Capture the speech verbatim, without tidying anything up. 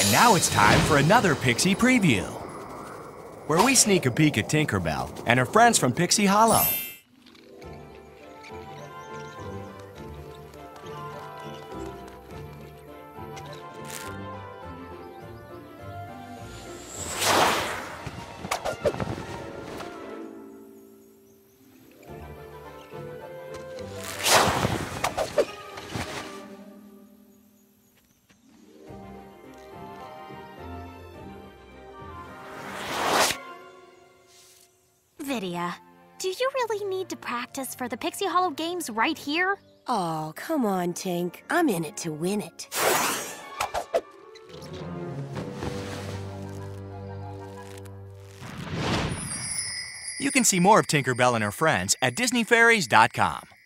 Now it's time for another Pixie preview, where we sneak a peek at Tinkerbell and her friends from Pixie Hollow. Vidya, do you really need to practice for the Pixie Hollow games right here? Oh, come on, Tink. I'm in it to win it. You can see more of Tinkerbell and her friends at Disney Fairies dot com.